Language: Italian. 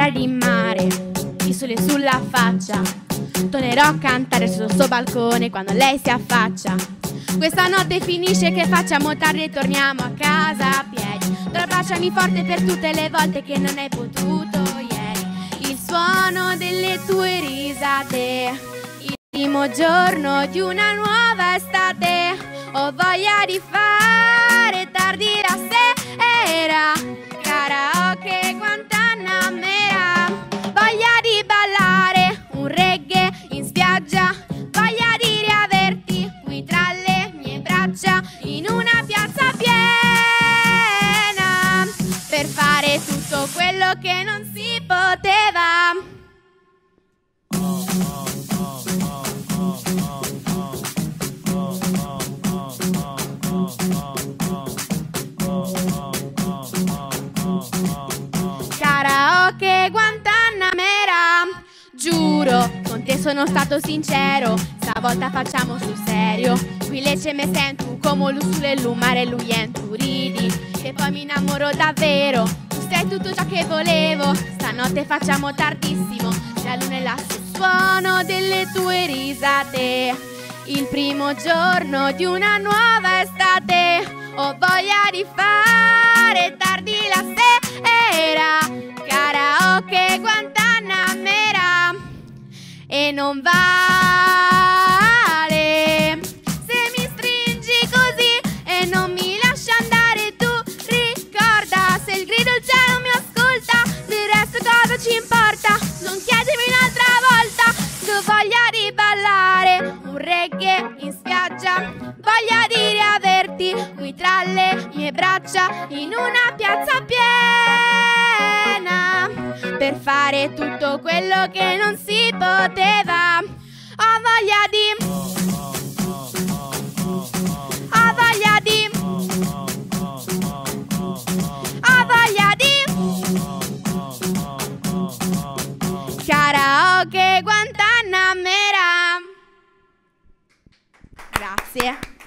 mare di mare, il sole sulla faccia. Tornerò a cantare sul suo balcone quando lei si affaccia. Questa notte finisce che facciamo tardi e torniamo a casa a piedi. Ora abbracciami forte per tutte le volte che non hai potuto ieri. Il suono delle tue risate, il primo giorno di una nuova estate. Ho voglia di fare tardi la sera, karaoke Guantanamera. Voglia di ballare un reggae in spiaggia, voglia di riaverti qui tra le mie braccia in una piazza piena, per fare tutto quello che non si poteva. Karaoke Guantanamera. Giuro, con te sono stato sincero, stavolta facciamo sul serio. Qui Lecce me sento come lui sulle lumare lui tu ridi, che poi mi innamoro davvero. Tu sei tutto ciò che volevo, stanotte facciamo tardissimo. La luna è là sul suono delle tue risate, il primo giorno di una nuova estate. Ho voglia di fare tardi la sera, karaoke Guantanamera. E non vale se mi stringi così e non mi lasci andare. Tu ricorda, se il grido il cielo mi ascolta, del resto cosa ci importa? Non chiedimi un'altra volta. Tu voglia di ballare un reggae in spiaggia, voglia di riaverti qui tra le mie braccia in una piazza piena, per fare tutto quello che non si poteva. Ho voglia di, ho voglia di, ho voglia di karaoke Guantanamera. Grazie.